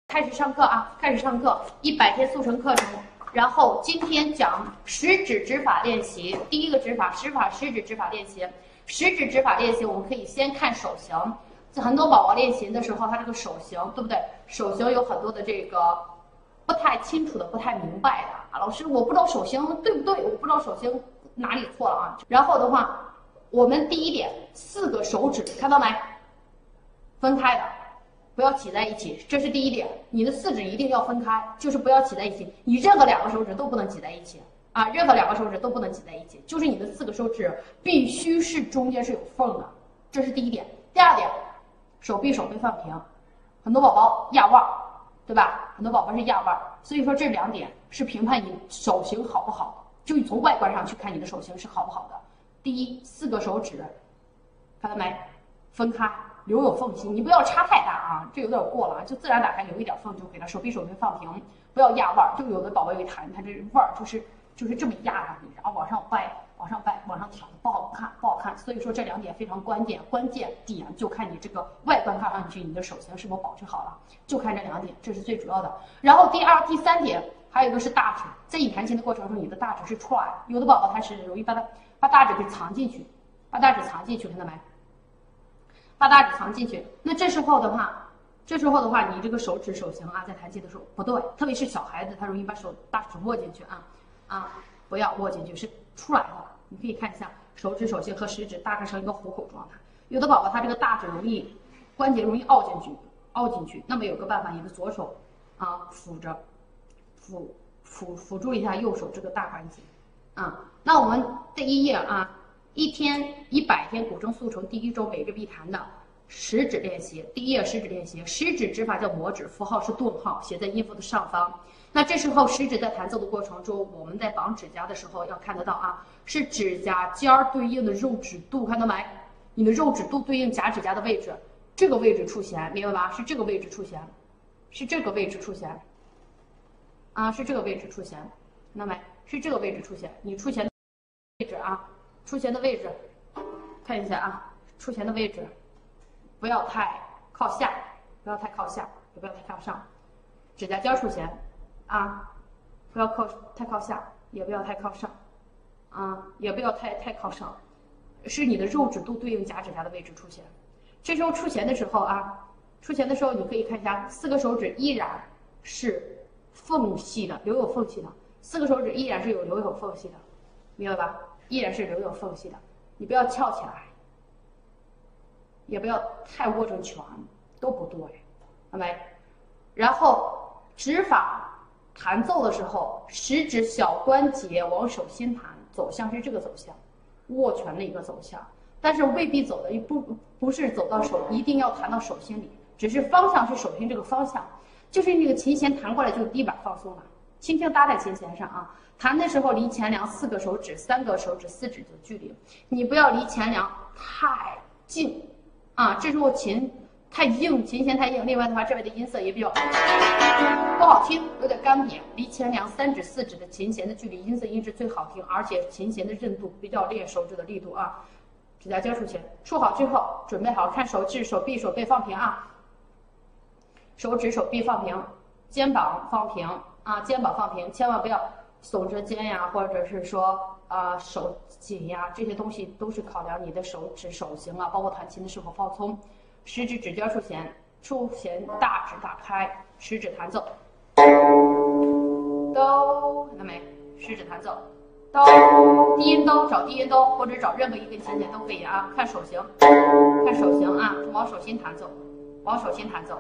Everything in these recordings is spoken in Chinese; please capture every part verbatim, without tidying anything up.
开始上课啊！开始上课，一百天速成课程。然后今天讲食指指法练习，第一个指法，食法食指指法练习。食指指法练习，我们可以先看手型。很多宝宝练习的时候，他这个手型，对不对？手型有很多的这个不太清楚的、不太明白的啊。老师，我不知道手型对不对，我不知道手型哪里错了啊。然后的话，我们第一点，四个手指看到没？分开的。不要挤在一起，这是第一点。你的四指一定要分开，就是不要挤在一起。你任何两个手指都不能挤在一起啊，任何两个手指都不能挤在一起，就是你的四个手指必须是中间是有缝的，这是第一点。第二点，手臂手背放平。很多宝宝压腕，对吧？很多宝宝是压腕，所以说这两点是评判你手型好不好，就你从外观上去看你的手型是好不好的。第一，四个手指，看到没？分开。留有缝隙，你不要差太大啊，这有点过了，就自然打开，留一点缝就可以了。手臂手背放平，不要压腕儿，就有的宝宝有一弹，他这腕儿就是就是这么压上去，然后往上掰，往上掰，往上挑，不好看，不好看。所以说这两点非常关键，关键点就看你这个外观看上去，你的手型是否保持好了，就看这两点，这是最主要的。然后第二、第三点，还有一个是大指，在你弹琴的过程中，你的大指是出来，有的宝宝他是容易把它把大指给藏进去，把大指藏进去，看到没？把大指藏进去，那这时候的话，这时候的话，你这个手指手型啊，在弹琴的时候不对，特别是小孩子，他容易把手大指握进去啊啊，不要握进去，是出来的。你可以看一下手指手型和食指大致成一个虎口状态。有的宝宝他这个大指容易关节容易凹进去，凹进去，那么有个办法，你的左手啊辅着辅辅辅助一下右手这个大关节啊。那我们第一页啊。一天一百天古筝速成第一周每日必弹的食指练习，第一页食指练习，食指指法叫摩指，符号是顿号，写在音符的上方。那这时候食指在弹奏的过程中，我们在绑指甲的时候要看得到啊，是指甲尖儿对应的肉指肚，看到没？你的肉指肚对应甲指甲的位置，这个位置出弦，明白吧？是这个位置出弦，是这个位置出弦，啊，是这个位置出弦，看到没？是这个位置出弦，你出弦的位置啊。出弦的位置，看一下啊，出弦的位置，不要太靠下，不要太靠下，也不要太靠上。指甲尖出弦，啊，不要靠太靠下，也不要太靠上，啊，也不要太太靠上，是你的肉指肚对应甲指甲的位置出弦。这时候出弦的时候啊，出弦的时候你可以看一下，四个手指依然是缝隙的，留有缝隙的，四个手指依然是有留有缝隙的，明白吧？依然是留有缝隙的，你不要翘起来，也不要太握成拳，都不对，好没？然后指法弹奏的时候，食指小关节往手心弹，走向是这个走向，握拳的一个走向，但是未必走的不不是走到手，一定要弹到手心里，只是方向是手心这个方向，就是那个琴弦弹过来就地板放松了，轻轻搭在琴弦上啊。弹的时候离前梁四个手指、三个手指、四指的距离，你不要离前梁太近啊！这时候琴太硬，琴弦太硬。另外的话，这边的音色也比较不好听，有点干瘪。离前梁三指、四指的琴弦的距离，音色音质最好听，而且琴弦的韧度比较练手指的力度啊。指甲尖出弦，出好之后，准备好看手指、手臂、手背放平啊，手指、手臂放平，肩膀放平啊，肩膀放平，千万不要耸着肩呀，或者是说啊、呃、手紧呀，这些东西都是考量你的手指手型啊，包括弹琴的时候放松。食指指尖出弦，出弦大指打开，食指弹奏，哆，看到没？食指弹奏，哆，低音哆，找低音哆，或者找任何一根琴弦都可以啊。看手型，看手型啊，往手心弹奏，往手心弹奏，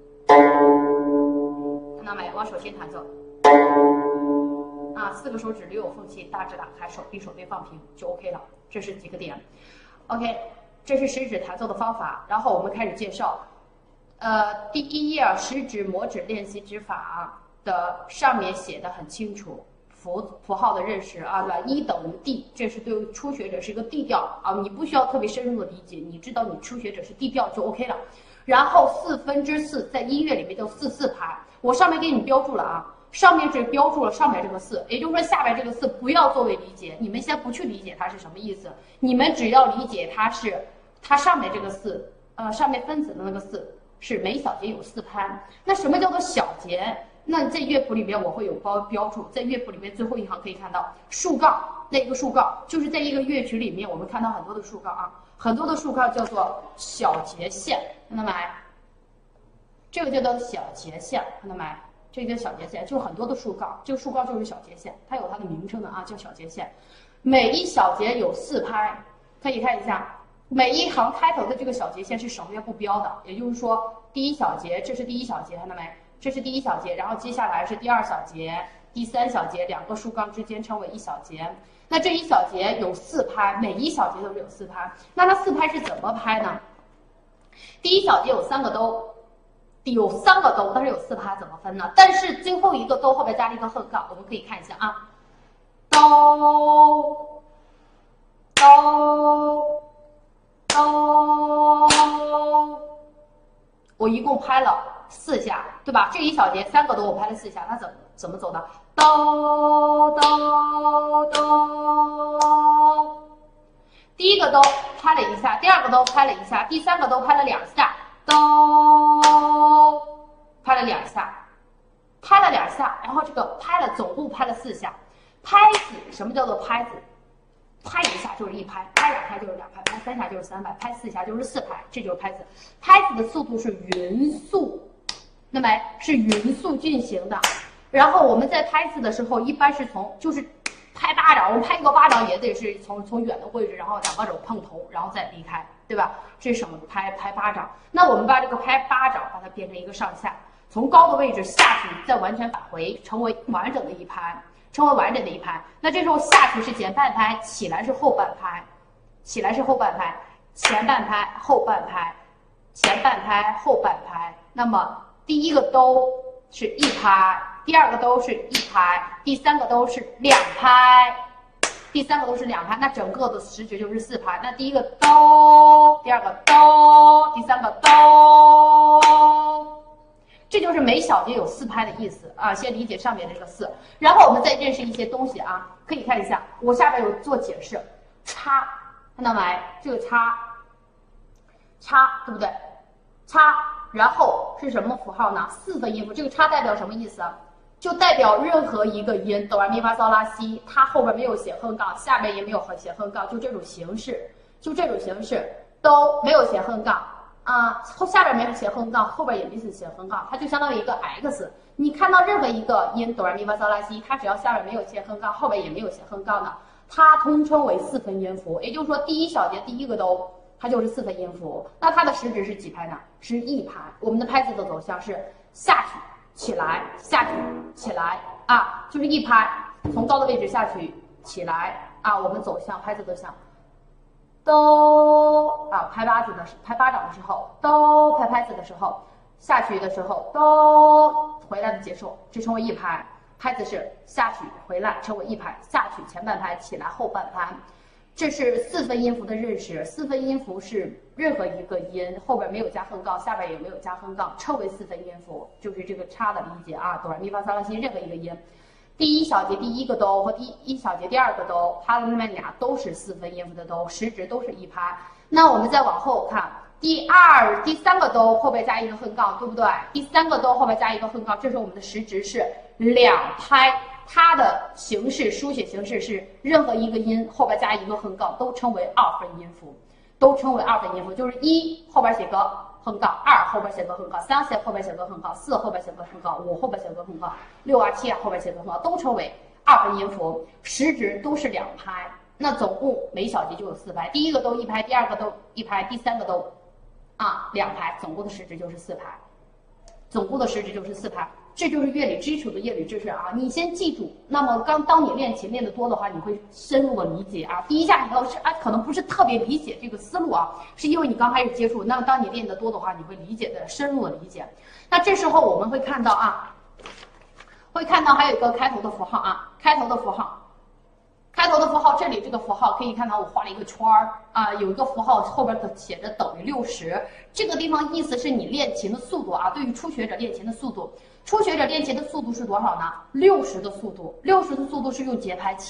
看到没？往手心弹奏。啊，四个手指留有缝隙，大指打开，手臂手背放平就 OK 了。这是几个点 ，OK， 这是食指弹奏的方法。然后我们开始介绍，呃，第一页食指摩指练习指法的上面写的很清楚，符符号的认识啊，对，一等于 D， 这是对于初学者是一个 D 调啊，你不需要特别深入的理解，你知道你初学者是 D 调就 OK 了。然后四分之四在音乐里面叫四四拍，我上面给你标注了啊。上面只标注了上面这个四，也就是说下边这个四不要作为理解，你们先不去理解它是什么意思，你们只要理解它是它上面这个四，呃，上面分子的那个四， 是每小节有四拍。那什么叫做小节？那在乐谱里面我会有标标注，在乐谱里面最后一行可以看到竖杠，那一个竖杠就是在一个乐曲里面我们看到很多的竖杠啊，很多的竖杠叫做小节线，看到没？这个叫做小节线，看到没？这个叫小节线，就是很多的竖杠，这个竖杠就是小节线，它有它的名称的啊，叫小节线。每一小节有四拍，可以看一下，每一行开头的这个小节线是省略不标的，也就是说，第一小节，这是第一小节，看到没？这是第一小节，然后接下来是第二小节、第三小节，两个竖杠之间称为一小节。那这一小节有四拍，每一小节都是有四拍。那它四拍是怎么拍呢？第一小节有三个哆，有三个哆，但是有四拍，怎么分呢？但是最后一个哆后边加了一个横杠，我们可以看一下啊，哆哆哆，我一共拍了四下，对吧？这一小节三个哆，我拍了四下，它怎么怎么走的？哆哆哆，第一个哆拍了一下，第二个哆拍了一下，第三个哆拍了两下，哆拍了两下，拍了两下，然后这个拍了总共拍了四下。拍子，什么叫做拍子？拍一下就是一拍，拍两下就是两拍，拍三下就是三拍，拍四下就是四拍，这就是拍子。拍子的速度是匀速，那么是匀速进行的。然后我们在拍子的时候，一般是从就是拍巴掌，我们拍一个巴掌也得是从从远的位置，然后两个手碰头，然后再离开，对吧？这是什么？拍拍巴掌。那我们把这个拍巴掌把它变成一个上下，从高的位置下去，再完全返回，成为完整的一拍。成为完整的一拍，那这时候下去是前半拍，起来是后半拍，起来是后半拍，前半拍后半拍，前半拍后半拍。那么第一个哆是一拍，第二个哆是一拍，第三个哆是两拍，第三个哆是两拍，那整个的时值就是四拍。那第一个哆，第二个哆，第三个哆。这就是每小节有四拍的意思啊，先理解上面这个四，然后我们再认识一些东西啊，可以看一下，我下边有做解释，叉，看到没？这个叉，叉对不对？叉，然后是什么符号呢？四分音符，这个叉代表什么意思啊？就代表任何一个音，哆来咪发嗦拉西，它后边没有写横杠，下边也没有写横杠，就这种形式，就这种形式都没有写横杠。啊，后下边没有写横杠，后边也没写横杠，它就相当于一个 X。你看到任何一个音哆来咪发嗦拉西，它只要下边没有写横杠，后边也没有写横杠的，它通称为四分音符。也就是说，第一小节第一个哆，它就是四分音符。那它的时值是几拍呢？是一拍。我们的拍子的走向是下去、起来、下去、起来啊，就是一拍，从高的位置下去、起来啊，我们走向拍子走向。哆啊，拍巴子的拍巴掌的时候，哆拍拍子的时候，下去的时候，哆回来的结束，这称为一拍。拍子是下去回来称为一拍，下去前半拍，起来后半拍。这是四分音符的认识。四分音符是任何一个音后边没有加横杠，下边也没有加横杠，称为四分音符，就是这个叉的理解啊，哆来咪发嗦拉西任何一个音。第一小节第一个哆和第一小节第二个哆，它们俩都是四分音符的哆，时值都是一拍。那我们再往后看，第二、第三个哆后边加一个横杠，对不对？第三个哆后边加一个横杠，这时候我们的时值是两拍。它的形式书写形式是任何一个音后边加一个横杠，都称为二分音符，都称为二分音符，就是一后边写个横杠，二后边写个横杠，三后边写个横杠，四后边写个横杠，五后边写个横杠，六啊七啊后边写个横杠，都称为二分音符，时值都是两拍。那总共每小节就有四拍，第一个都一拍，第二个都一拍，第三个都啊两拍，总共的时值就是四拍，总共的时值就是四拍。这就是乐理基础的乐理知识啊，你先记住。那么刚当你练琴练得多的话，你会深入的理解啊。第一下你要是啊，可能不是特别理解这个思路啊，是因为你刚开始接触。那么当你练得多的话，你会理解的深入的理解。那这时候我们会看到啊，会看到还有一个开头的符号啊，开头的符号。开头的符号，这里这个符号可以看到我画了一个圈儿啊，有一个符号后边写着等于六十，这个地方意思是你练琴的速度啊，对于初学者练琴的速度，初学者练琴的速度是多少呢？六十的速度，六十的速度是用节拍器，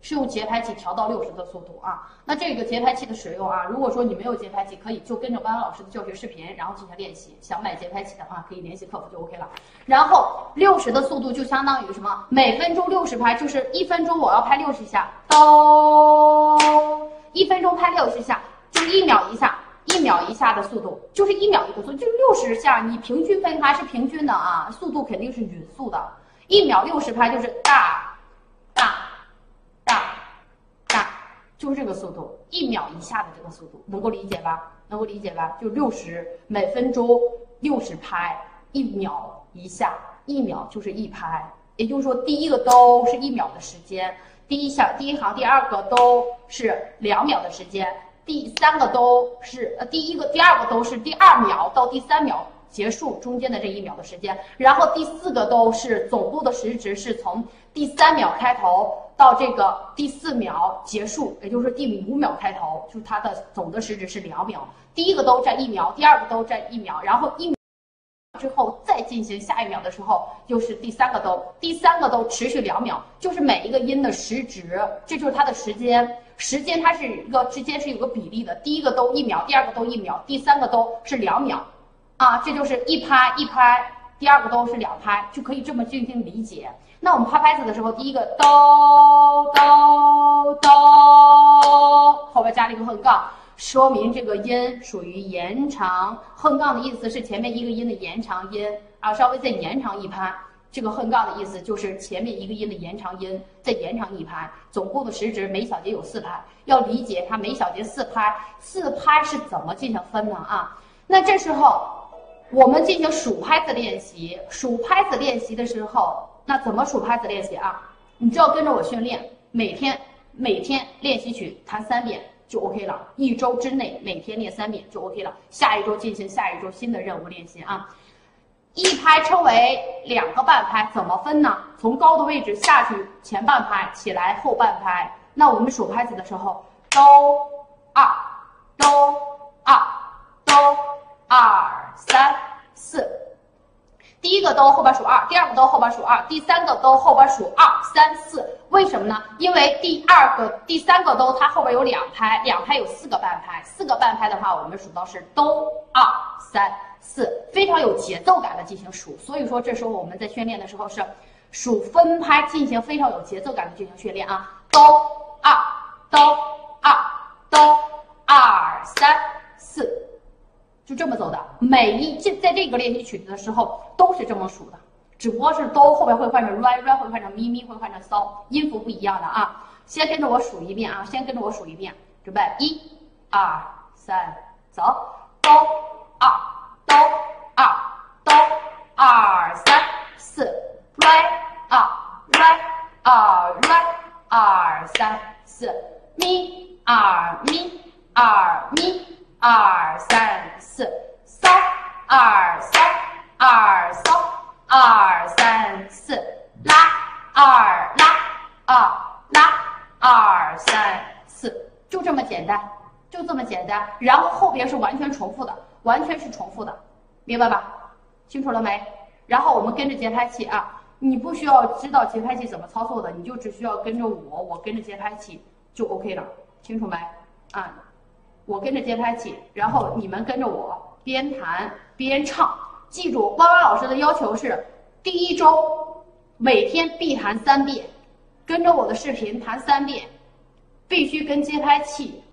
是用节拍器调到六十的速度啊。那这个节拍器的使用啊，如果说你没有节拍器，可以就跟着班老师的教学视频，然后进行练习。想买节拍器的话，可以联系客服就 OK 了。然后六十的速度就相当于什么？每分钟六十拍，就是一分钟我要拍六十下，哆，一分钟拍六十下，就一秒一下。一秒一下的速度，就是一秒一个速度，就是六十下，你平均分开是平均的啊，速度肯定是匀速的。一秒六十拍就是大大大大，就是这个速度，一秒一下的这个速度，能够理解吧？能够理解吧？就六十每分钟六十拍，一秒一下，一秒就是一拍，也就是说第一个哆是一秒的时间，第一下第一行第二个哆是两秒的时间。第三个都是呃，第一个、第二个都是第二秒到第三秒结束中间的这一秒的时间，然后第四个都是总部的时值是从第三秒开头到这个第四秒结束，也就是第五秒开头，就是它的总的时值是两秒。第一个都占一秒，第二个都占一秒，然后一秒之后再进行下一秒的时候，就是第三个都，第三个都持续两秒，就是每一个音的时值，这就是它的时间。时间它是一个之间是有个比例的，第一个都一秒，第二个都一秒，第三个都是两秒，啊，这就是一拍一拍，第二个都是两拍，就可以这么进行理解。那我们拍拍子的时候，第一个哆哆哆，后边加了一个横杠，说明这个音属于延长。横杠的意思是前面一个音的延长音啊，稍微再延长一拍。这个横杠的意思就是前面一个音的延长音再延长一拍，总共的时值每小节有四拍。要理解它每小节四拍，四拍是怎么进行分呢啊？那这时候我们进行数拍子练习，数拍子练习的时候，那怎么数拍子练习啊？你只要跟着我训练，每天每天练习曲弹三遍就 OK 了，一周之内每天练三遍就 OK 了。下一周进行下一周新的任务练习啊。一拍称为两个半拍，怎么分呢？从高的位置下去前半拍，起来后半拍。那我们数拍子的时候，哆二哆二哆二三四，第一个哆后边数二，第二个哆后边数二，第三个哆后边数二三四。为什么呢？因为第二个、第三个哆它后边有两拍，两拍有四个半拍，四个半拍的话，我们数到是哆二三四，非常有节奏感的进行数。所以说这时候我们在训练的时候是数分拍进行非常有节奏感的进行训练啊，哆二哆二哆二三四，就这么走的。每一这在这个练习曲子的时候都是这么数的，只不过是哆后边会换成 re，re 会换成咪，咪会换成骚，音符不一样的啊。先跟着我数一遍啊，先跟着我数一遍，准备一二三走，哆二哆二哆二三四 re 二 re 二 re 二三四咪二咪二咪二三四骚二骚二骚二三四拉二拉二拉二三四，就这么简单，就这么简单。然后后边是完全重复的，完全是重复的，明白吧？清楚了没？然后我们跟着节拍器啊，你不需要知道节拍器怎么操作的，你就只需要跟着我，我跟着节拍器就 OK 了，清楚没？啊，我跟着节拍器，然后你们跟着我边弹边唱。记住，弯弯老师的要求是第一周每天必弹三遍，跟着我的视频弹三遍，必须跟节拍器。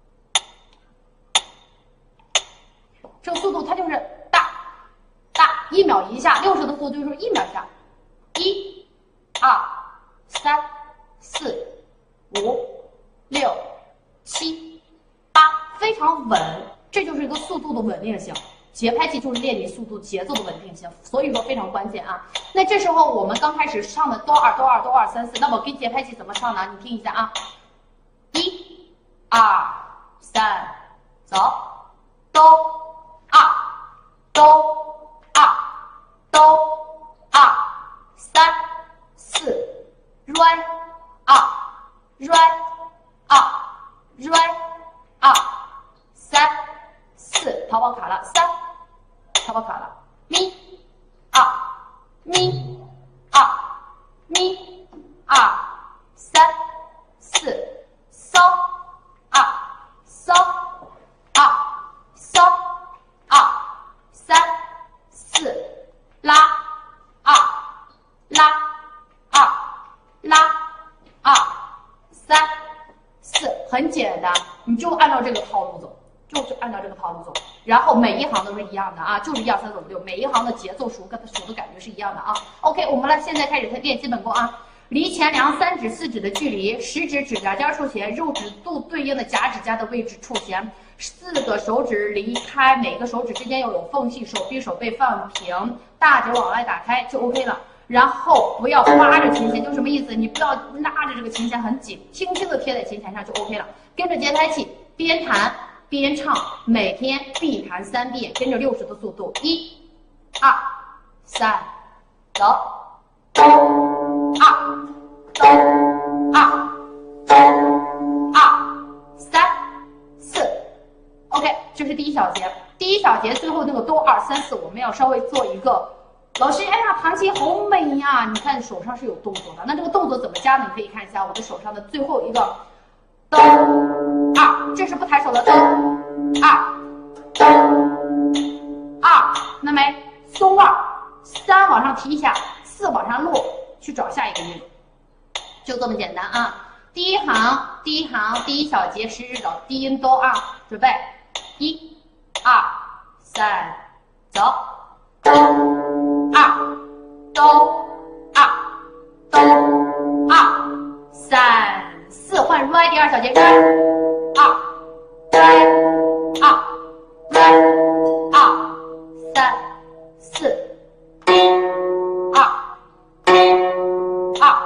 这个速度它就是大大一秒一下，六十的速度就是一秒一下，一、二、三、四、五、六、七、八，非常稳，这就是一个速度的稳定性。节拍器就是练你速度节奏的稳定性，所以说非常关键啊。那这时候我们刚开始唱的哆二哆二哆二三四，那么跟节拍器怎么唱呢？你听一下啊，一、二、三，走，哆二哆二哆二三四 re 二 re 二 re 二三四，淘宝卡了三。淘宝卡了，咪二咪二咪二三很简单，你就按照这个套路走。就是按照这个套路走，然后每一行都是一样的啊，就是一二三四五六，每一行的节奏数跟数的感觉是一样的啊。OK， 我们来现在开始练基本功啊。离前量三指、四指的距离，食指指甲尖触弦，肉指肚对应的甲指甲的位置触弦，四个手指离开，每个手指之间要有缝隙，手臂手背放平，大指往外打开就 OK 了。然后不要扒着琴弦，就什么意思？你不要拉着这个琴弦很紧，轻轻的贴在琴弦上就 OK 了。跟着节拍器，边弹边唱，每天必弹三遍，跟着六十的速度，一、二、三，走，二、走，二、走，二、三、四 ，OK， 这是第一小节。第一小节最后那个哆二三四，我们要稍微做一个。老师，哎呀，弹琴好美呀！你看手上是有动作的，那这个动作怎么加呢？你可以看一下我的手上的最后一个。哆二，这是不抬手的哆二，哆二，那么松二，三往上提一下，四往上落，去找下一个音，就这么简单啊！第一行，第一行，第一小节食指找低音哆二，准备，一、二、三，走，哆二，哆二，哆二，三。四换 right 第二小节 right 二 right 二 right 二三四二二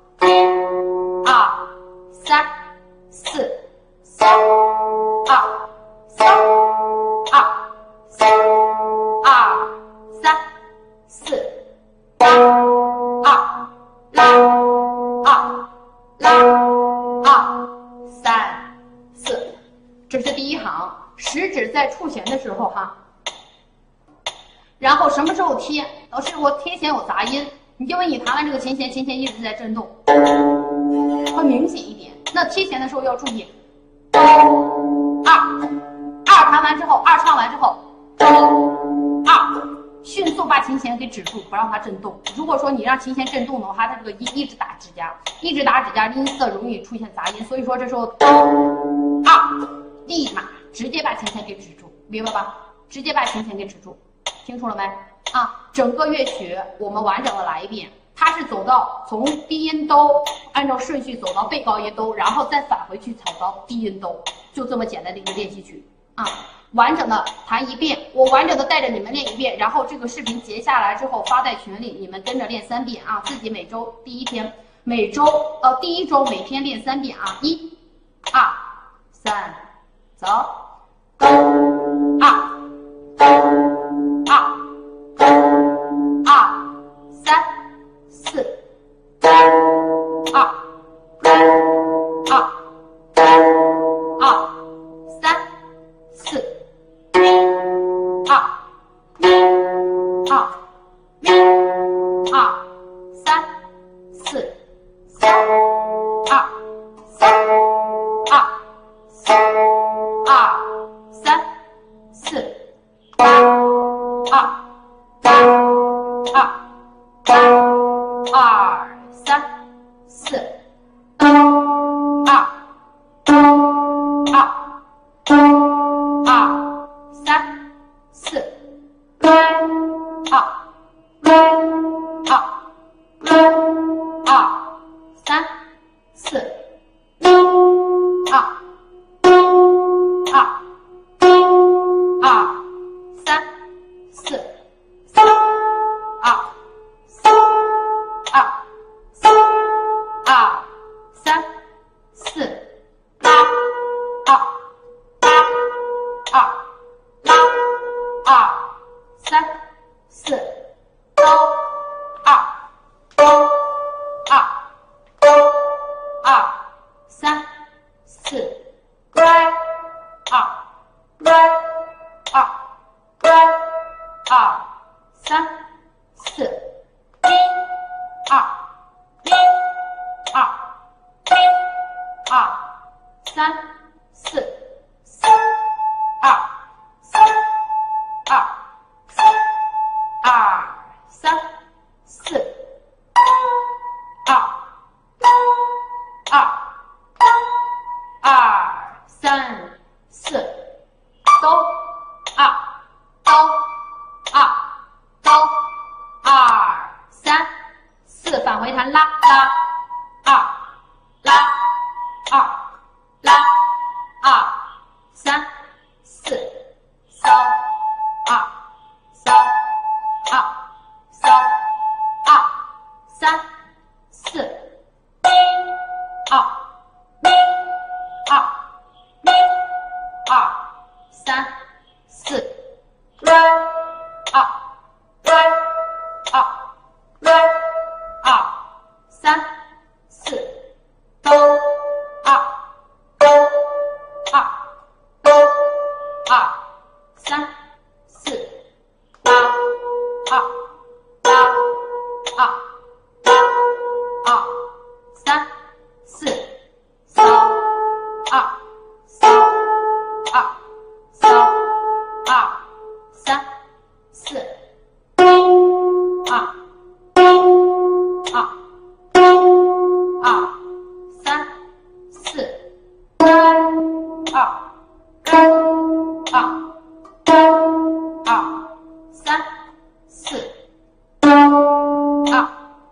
二三四三二三二三二三四拉二拉二拉。二三四，这是第一行，食指在触弦的时候哈，然后什么时候贴？老师，我贴弦有杂音，你因为你弹完这个琴弦，琴弦一直在震动，会明显一点。那贴弦的时候要注意，二二弹完之后，二唱完之后，二。迅速把琴弦给止住，不让它震动。如果说你让琴弦震动的话，它这个音一直打指甲，一直打指甲，音色容易出现杂音。所以说这时候二，立马直接把琴弦给止住，明白吧？直接把琴弦给止住，听出了没？啊，整个乐曲我们完整的来一遍。它是走到从低音哆，按照顺序走到背高音哆，然后再返回去走到低音哆，就这么简单的一个练习曲啊。完整的弹一遍，我完整的带着你们练一遍，然后这个视频截下来之后发在群里，你们跟着练三遍啊！自己每周第一天，每周呃第一周每天练三遍啊！一、二、三，走，哆二，哆二，哆二，三四，哆二，哆二，哆二，三四。二，二，二，三，四，三，二，三，二，二，三，四，八，二，二，二，三，四，二，二，二，三。四，二，二，二，三，四，二，二，二，三，四，二，二，二，三，四，八，二，八，二。二三四，哆二，哆二，哆二三四。 三拉拉二拉二拉二三四三二三二三二三四二二二三四二二二三四二二二三四八二八二二三四三二三二三二三四二二二三四二二二三四二二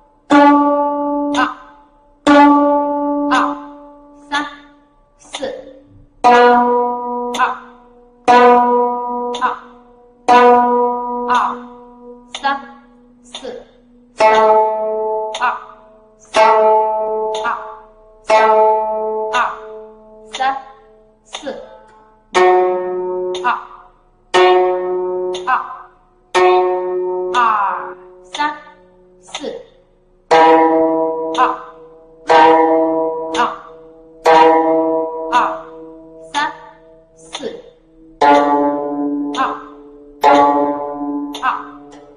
二三四二二二三四二二二三四二二二三四二二二三四二二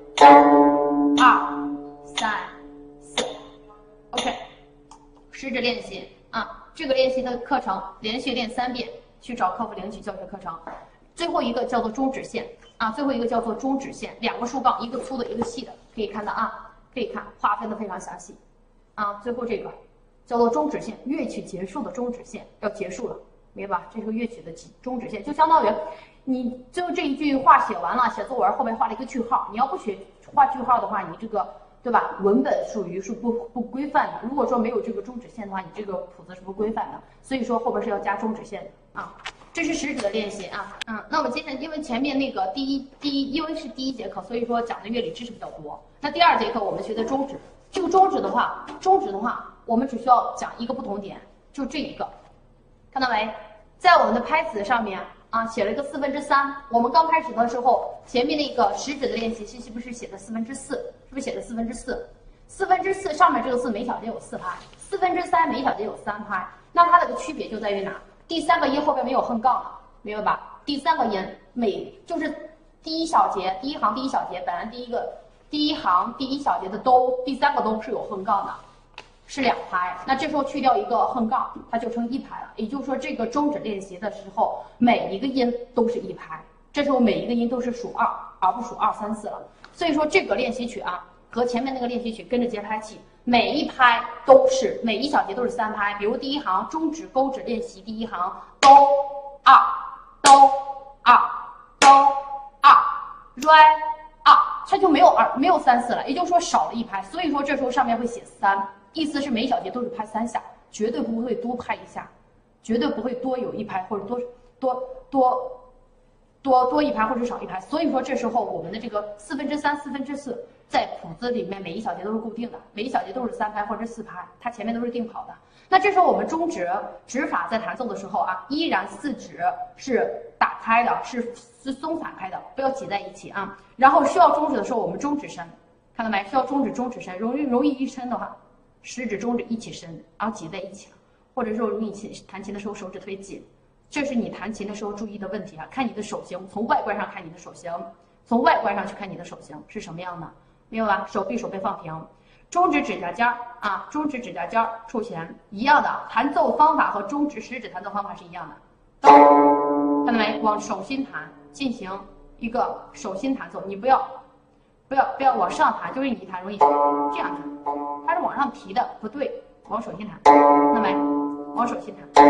二三四 ，OK， 试着练习啊。这个练习的课程连续练三遍，去找客服领取教学课程。最后一个叫做中指线啊，最后一个叫做中指线，两个竖杠，一个粗的，一个细的，可以看到啊，可以看划分的非常详细啊。最后这个叫做中指线，乐曲结束的中指线要结束了，明白吧？这是个乐曲的中指线，就相当于你就这一句话写完了，写作文后面画了一个句号，你要不写画句号的话，你这个对吧？文本属于是不不规范的。如果说没有这个中指线的话，你这个谱子是不规范的。所以说后边是要加中指线的啊。这是食指的练习啊，嗯，那我们接下来，因为前面那个第一第一，因为是第一节课，所以说讲的乐理知识比较多。那第二节课我们学的中指，这个中指的话，中指的话，我们只需要讲一个不同点，就这一个，看到没？在我们的拍子上面啊，写了一个四分之三。我们刚开始的时候，前面那个食指的练习是是不是写的四分之四？是不是写的四分之四？四分之四上面这个四每小节有四拍，四分之三每小节有三拍。那它的区别就在于哪？第三个音后边没有横杠了，明白吧？第三个音每就是第一小节，第一行第一小节，本来第一个第一行第一小节的都，第三个都是有横杠的，是两拍。那这时候去掉一个横杠，它就成一拍了。也就是说，这个中指练习的时候，每一个音都是一拍，这时候每一个音都是数二，而不数二三四了。所以说这个练习曲啊，和前面那个练习曲跟着节拍器。每一拍都是每一小节都是三拍，比如第一行中指勾指练习，第一行哆二哆二哆二 re 二，它就没有二没有三四了，也就是说少了一拍，所以说这时候上面会写三，意思是每小节都是拍三下，绝对不会多拍一下，绝对不会多有一拍或者多多多多多一拍或者少一拍，所以说这时候我们的这个四分之三四分之四。在谱子里面，每一小节都是固定的，每一小节都是三拍或者四拍，它前面都是定好的。那这时候我们中指指法在弹奏的时候啊，依然四指是打开的，是是松散开的，不要挤在一起啊。然后需要中指的时候，我们中指伸，看到没？需要中指中指伸，容易容易一伸的话，食指中指一起伸，然后挤在一起了，或者说容易弹琴的时候手指特别紧，这是你弹琴的时候注意的问题啊。看你的手型，从外观上看你的手型，从外观上去看你的手型是什么样的。明白吧？手臂手背放平，中指指甲尖啊，中指指甲尖触弦一样的，弹奏方法和中指食指弹奏方法是一样的。哆，看到没？往手心弹，进行一个手心弹奏，你不要不要不要往上弹，就是你一弹容易这样弹，它是往上提的，不对，往手心弹，看到没？往手心弹，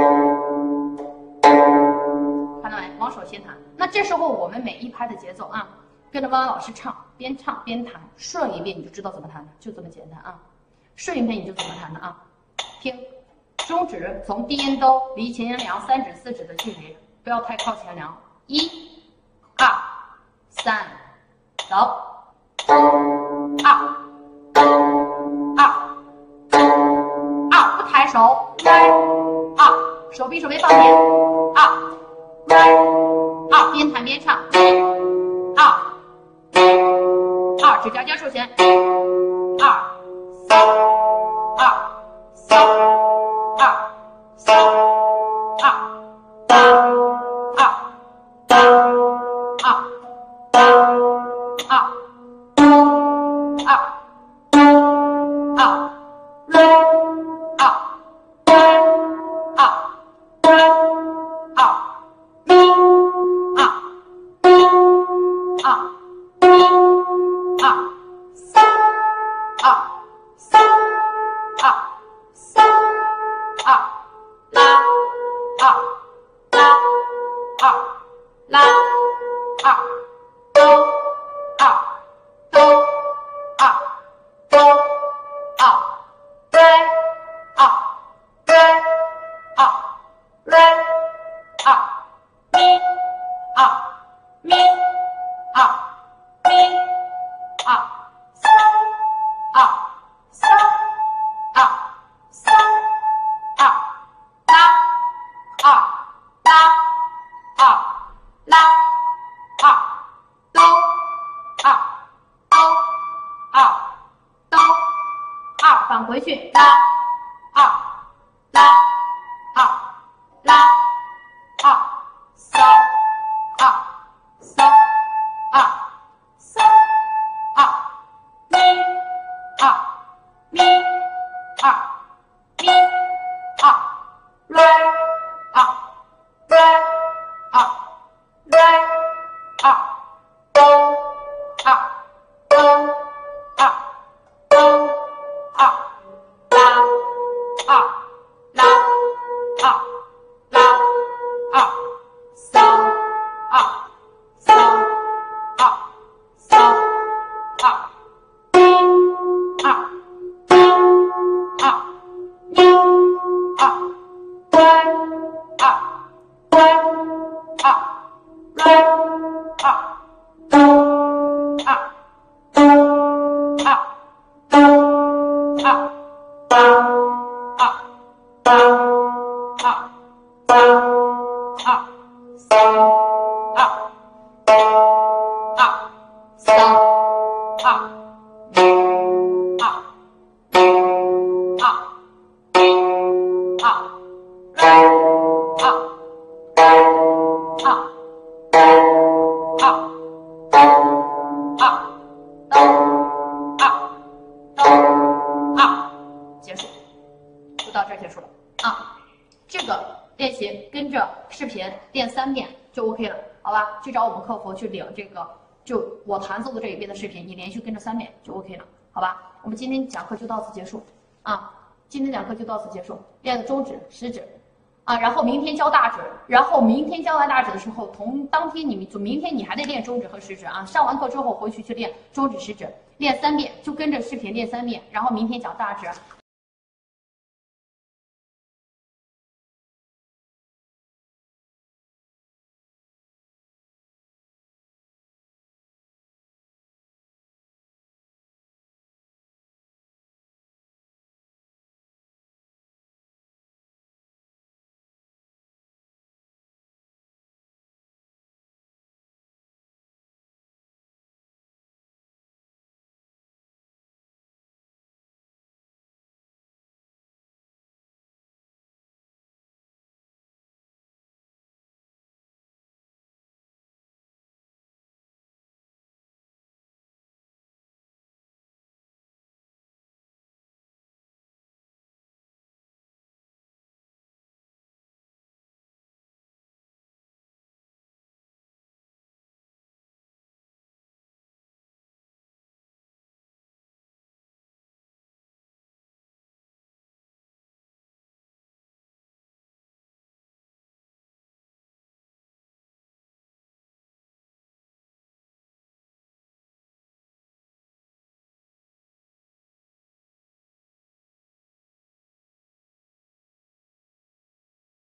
看到没？往手心弹。那这时候我们每一拍的节奏啊。跟着汪汪老师唱，边唱边弹，顺一遍你就知道怎么弹了，就这么简单啊！ 顺音配你就怎么弹的啊？听，中指从低音兜离前沿梁三指四指的距离，不要太靠前梁。一、二、三，走。二、二、二，不抬手。二，手臂手臂放边。二、二，边弹边唱。二、二，指甲尖收弦。二、三、二、三、二、三、二、八、二、八、二、八、二、二、二、返回去，拉二拉二拉二三二三二三二咪二咪二咪二瑞二瑞二瑞二哆二哆二哆二。二拉二拉二三二三二三二咪二咪二咪二瑞二瑞二瑞二哆二哆二哆二八二二二三二二三二二二结束，就到这儿结束了啊。这个练习跟着视频练三遍就 OK 了，好吧？去找我们客服去领这个，就我弹奏的这一遍的视频，你连续跟着三遍就 OK 了，好吧？我们今天讲课就到此结束啊，今天讲课就到此结束，练的中指、食指。啊，然后明天教大指，然后明天教完大指的时候，同当天你们就明天你还得练中指和食指啊。上完课之后回去去练中指、食指，练三遍，就跟着视频练三遍。然后明天讲大指，